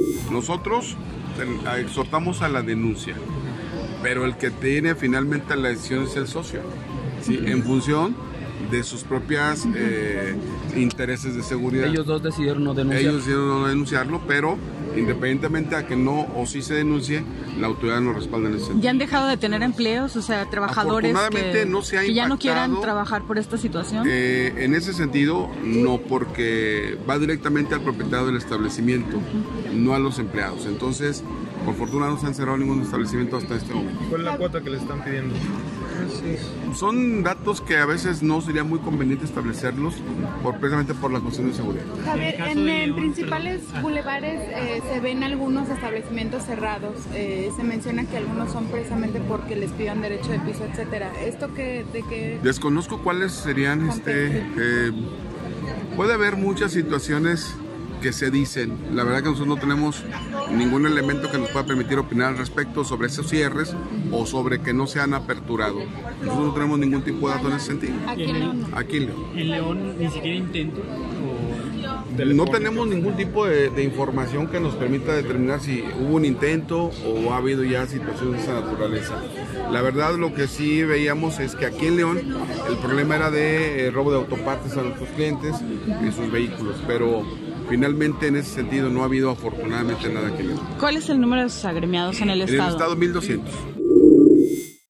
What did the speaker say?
Nosotros exhortamos a la denuncia, pero el que tiene finalmente la decisión es el socio, ¿sí? En función de sus propias intereses de seguridad. Ellos dos decidieron no denunciarlo. Ellos decidieron no denunciarlo, pero independientemente a que no o sí se denuncie, la autoridad nos respalda en ese sentido. ¿Ya han dejado de tener empleos? O sea, trabajadores no se ha que ya no quieran trabajar por esta situación. En ese sentido, no, porque va directamente al propietario del establecimiento, no a los empleados. Entonces, por fortuna no se han cerrado ningún establecimiento hasta este momento. ¿Cuál es la cuota que le están pidiendo? Son datos que a veces no sería muy conveniente establecerlos precisamente por la cuestión de seguridad. Javier, en principales bulevares se ven algunos establecimientos cerrados. Se menciona que algunos son precisamente porque les pidan derecho de piso, etcétera. ¿Esto de qué? Desconozco cuáles serían. Puede haber muchas situaciones que se dicen. La verdad que nosotros no tenemos ningún elemento que nos pueda permitir opinar al respecto sobre esos cierres o sobre que no se han aperturado. Nosotros no tenemos ningún tipo de dato en ese sentido. Aquí en León. Aquí en León. ¿En León ni siquiera intento? No tenemos ningún tipo de información que nos permita determinar si hubo un intento o ha habido ya situaciones de esa naturaleza. La verdad, lo que sí veíamos es que aquí en León el problema era de robo de autopartes a nuestros clientes en sus vehículos, pero finalmente en ese sentido no ha habido afortunadamente nada que ver. ¿Cuál es el número de sus agremiados en el estado? En el estado 1200.